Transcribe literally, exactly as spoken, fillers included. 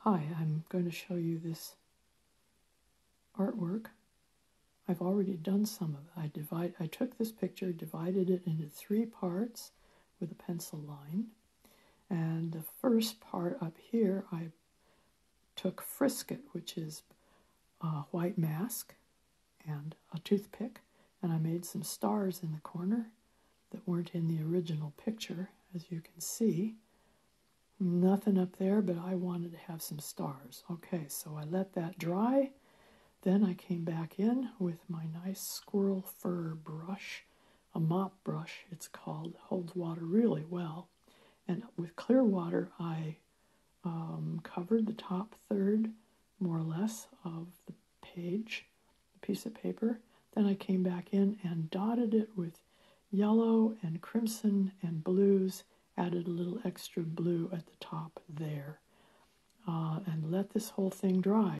Hi, I'm going to show you this artwork. I've already done some of it. I, divide, I took this picture, divided it into three parts with a pencil line. And the first part up here, I took frisket, which is a white mask and a toothpick, and I made some stars in the corner that weren't in the original picture, as you can see. Nothing up there, but I wanted to have some stars. Okay, so I let that dry. Then I came back in with my nice squirrel fur brush, a mop brush it's called. It holds water really well. And with clear water, I um, covered the top third, more or less, of the page, the piece of paper. Then I came back in and dotted it with yellow and crimson and blues, added a little extra blue at the top there, uh, and let this whole thing dry.